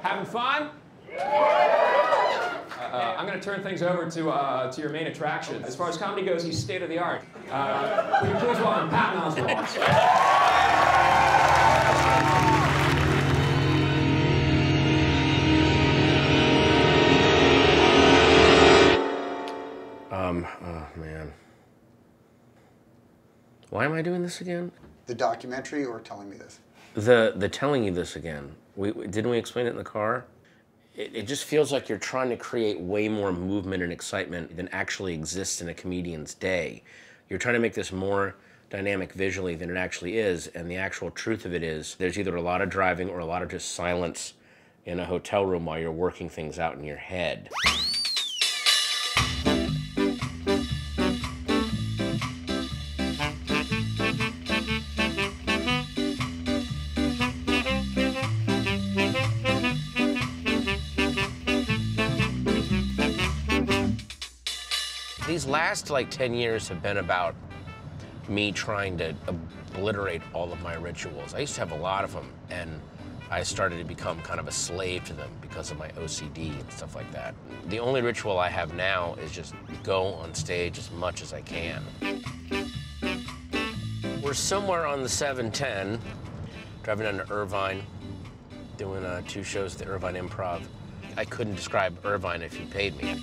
Having fun? I'm going to turn things over to your main attraction. As far as comedy goes, he's state of the art. Will you please welcome Patton Oswalt? Oh man. Why am I doing this again? The documentary or telling me this? The telling you this again. Didn't we explain it in the car? It just feels like you're trying to create way more movement and excitement than actually exists in a comedian's day. You're trying to make this more dynamic visually than it actually is, and the actual truth of it is there's either a lot of driving or a lot of just silence in a hotel room while you're working things out in your head. These last like 10 years have been about me trying to obliterate all of my rituals. I used to have a lot of them, and I started to become kind of a slave to them because of my OCD and stuff like that. The only ritual I have now is just go on stage as much as I can. We're somewhere on the 710, driving down to Irvine, doing 2 shows at the Irvine Improv. I couldn't describe Irvine if you paid me.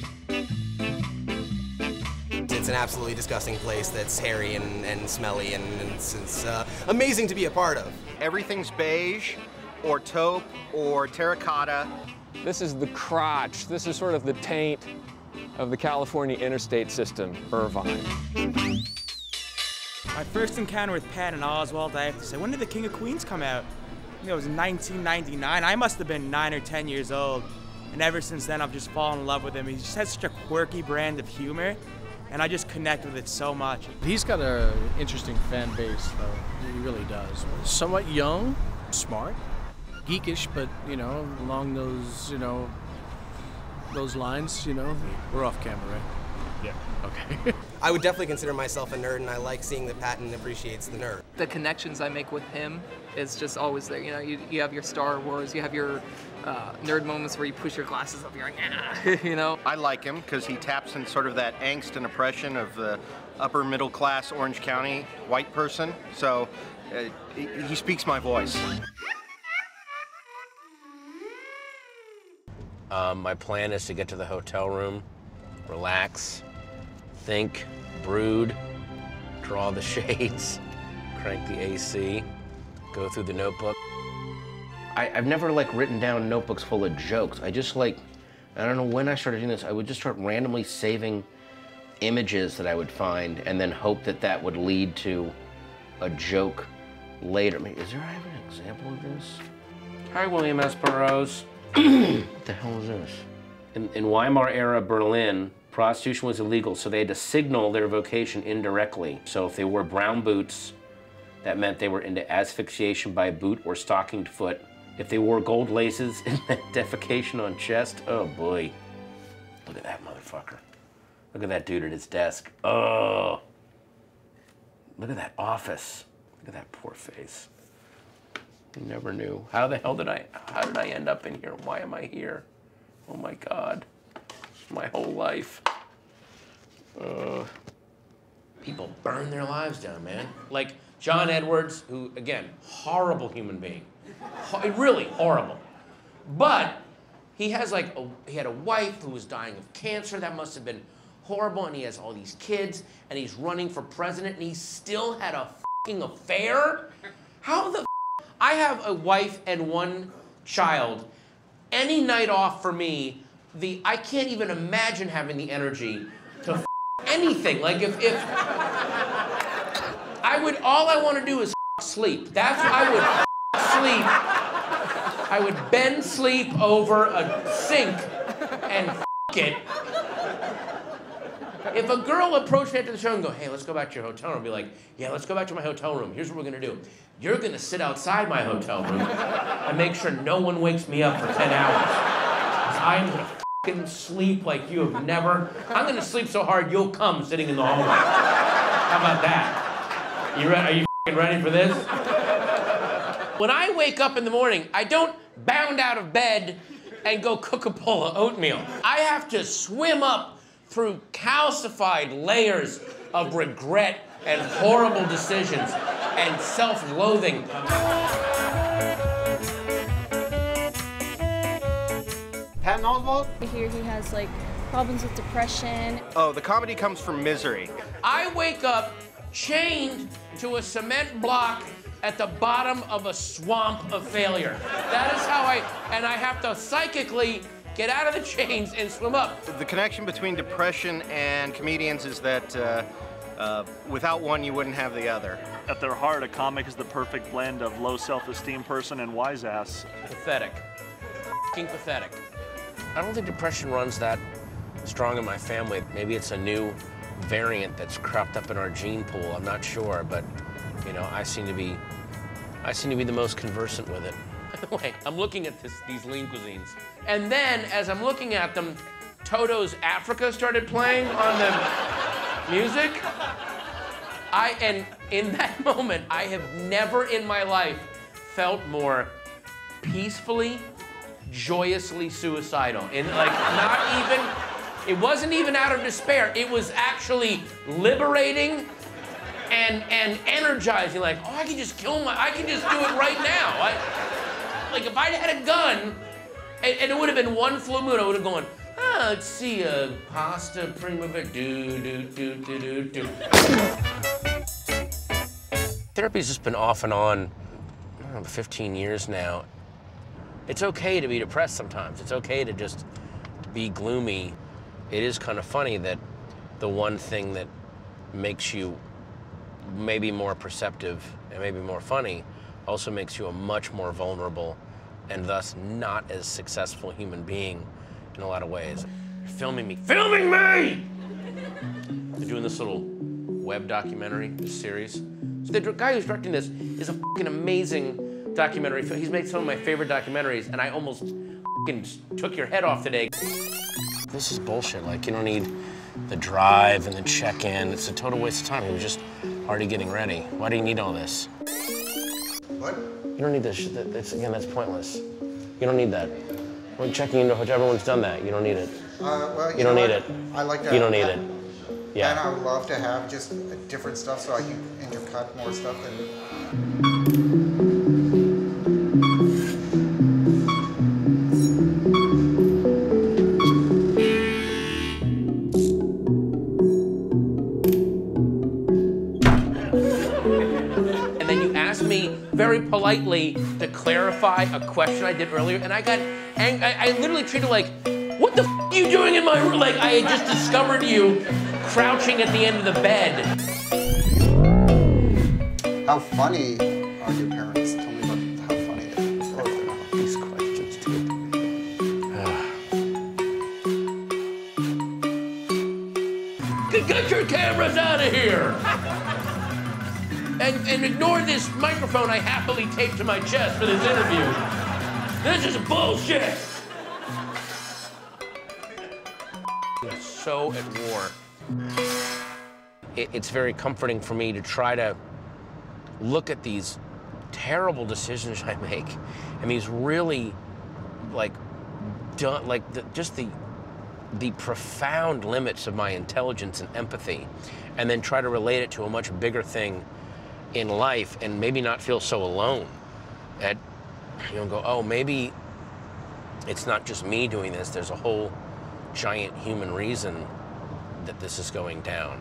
It's an absolutely disgusting place that's hairy and smelly, and it's amazing to be a part of. Everything's beige, or taupe, or terracotta. This is the crotch. This is sort of the taint of the California interstate system, Irvine. My first encounter with Patton Oswalt, I have to say, when did The King of Queens come out? I think it was 1999. I must have been 9 or 10 years old. And ever since then, I've just fallen in love with him. He just has such a quirky brand of humor, and I just connect with it so much. He's got an interesting fan base, though. He really does. Somewhat young, smart, geekish, but, you know, along those, you know, those lines, you know. We're off camera, right? Yeah. Okay. I would definitely consider myself a nerd, and I like seeing that Patton appreciates the nerd. The connections I make with him is just always there. You know, you have your Star Wars, you have your nerd moments where you push your glasses up, you're like, ah, you know? I like him because he taps in sort of that angst and oppression of the upper middle class Orange County white person. So he speaks my voice. My plan is to get to the hotel room, relax, think, brood, draw the shades, crank the AC, go through the notebook. I've never like written down notebooks full of jokes. I just like, I don't know when I started doing this, I would just start randomly saving images that I would find and then hope that that would lead to a joke later. I mean, is there even an example of this? Hi, William S. Burroughs. What the hell is this? In Weimar era Berlin, prostitution was illegal, so they had to signal their vocation indirectly. So if they wore brown boots, that meant they were into asphyxiation by boot or stockinged foot. If they wore gold laces, it meant defecation on chest. Oh boy. Look at that motherfucker. Look at that dude at his desk. Oh. Look at that office. Look at that poor face. You never knew. How the hell did I end up in here? Why am I here? Oh my God. My whole life. People burn their lives down, man. Like John Edwards, who, again, horrible human being. Really horrible. But he has like, he had a wife who was dying of cancer. That must have been horrible. And he has all these kids, and he's running for president, and he still had a fucking affair? How the I have a wife and 1 child. Any night off for me, I can't even imagine having the energy to anything. Like if all I want to do is sleep. That's what I would sleep. I would bend sleep over a sink and it. If a girl approached me after the show and go, hey, let's go back to your hotel room, I'd be like, yeah, let's go back to my hotel room. Here's what we're gonna do. You're gonna sit outside my hotel room and make sure no one wakes me up for 10 hours. 'Cause I'm gonna fucking sleep like you have never. I'm gonna sleep so hard you'll come sitting in the hallway. How about that? Are you fucking ready for this? When I wake up in the morning, I don't bound out of bed and go cook a bowl of oatmeal. I have to swim up through calcified layers of regret and horrible decisions and self-loathing. Patton Oswalt? I hear he has like problems with depression. Oh, the comedy comes from misery. I wake up chained to a cement block at the bottom of a swamp of failure. That is how I have to psychically get out of the chains and swim up. The connection between depression and comedians is that without one, you wouldn't have the other. At their heart, a comic is the perfect blend of low self-esteem person and wise ass. Pathetic. F***ing pathetic. I don't think depression runs that strong in my family. Maybe it's a new variant that's cropped up in our gene pool. I'm not sure, but you know, I seem to be the most conversant with it. By the way, I'm looking at these lean cuisines. And then, as I'm looking at them, Toto's Africa started playing on the music. And in that moment, I have never in my life felt more peacefully, joyously suicidal. And like, not even, it wasn't even out of despair. It was actually liberating and energizing. Like, oh, I can just I can just do it right now. Like if I'd had a gun, and it would have been one full moon, I would have gone, let's see, pasta primavera, do. Therapy's just been off and on, I don't know, 15 years now. It's okay to be depressed sometimes. It's okay to just be gloomy. It is kind of funny that the one thing that makes you maybe more perceptive and maybe more funny also makes you a much more vulnerable and thus not as successful human being in a lot of ways. Filming me. Filming me! They're doing this little web documentary, this series. So the guy who's directing this is a fucking amazing documentary. He's made some of my favorite documentaries, and I almost fucking took your head off today. This is bullshit. Like, you don't need the drive and the check-in. It's a total waste of time. He was just already getting ready. Why do you need all this? What? You don't need this shit. Again, that's pointless. You don't need that. We're checking into a hotel. Everyone's done that. You don't need it. Well, you don't need it. I like that. You don't need it. Yeah. And I would love to have just different stuff so I can intercut more stuff. And very politely to clarify a question I did earlier, and I got angry. I literally treated like, what the f are you doing in my room? Like I had just discovered you crouching at the end of the bed. How funny are your parents? Tell me about how funny they are. Oh, these questions too. Get your cameras out of here! And ignore this microphone I happily taped to my chest for this interview. This is bullshit. I'm so at war. It's very comforting for me to try to look at these terrible decisions I make and these really, like, just the profound limits of my intelligence and empathy, and then try to relate it to a much bigger thing in life and maybe not feel so alone. That, you know, go, oh, maybe it's not just me doing this. There's a whole giant human reason that this is going down.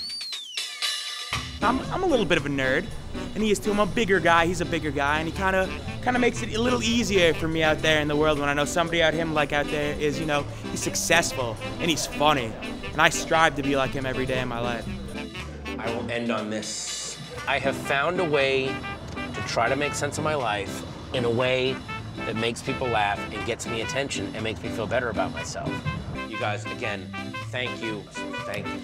I'm a little bit of a nerd, and he is too. I'm a bigger guy, he's a bigger guy, and he kind of makes it a little easier for me out there in the world when I know somebody out there is, you know, he's successful and he's funny, and I strive to be like him every day in my life. I will end on this. I have found a way to try to make sense of my life in a way that makes people laugh and gets me attention and makes me feel better about myself. You guys, again, thank you. Thank you.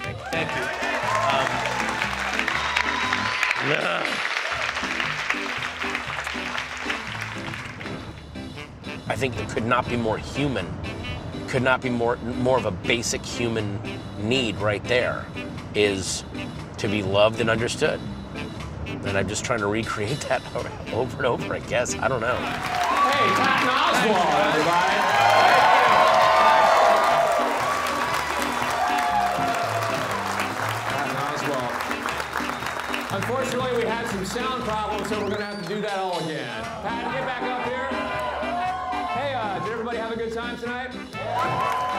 I think it could not be more human. Could not be more of a basic human need right there, is to be loved and understood. And I'm just trying to recreate that over and over, I guess. I don't know. Hey, Patton Oswalt, everybody. problem, so we're going to have to do that all again. Patton, get back up here. Hey, did everybody have a good time tonight?